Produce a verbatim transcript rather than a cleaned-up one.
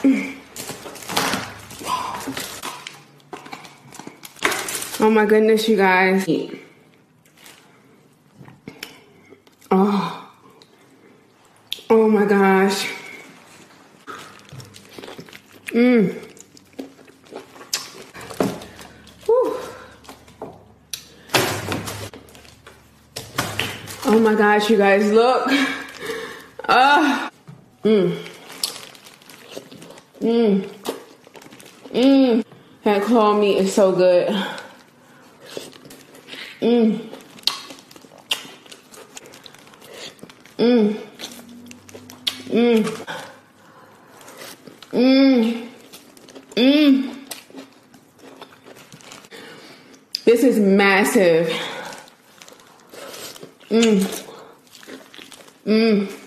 Oh my goodness, you guys. Oh. Oh my gosh. Mmm. Oh my gosh, you guys, look. Ah. Mmm. Mmm. Mmm. That claw meat is so good. Mmm. Mmm. Mmm. Mmm. Mmm. This is massive. Mmm. Mmm.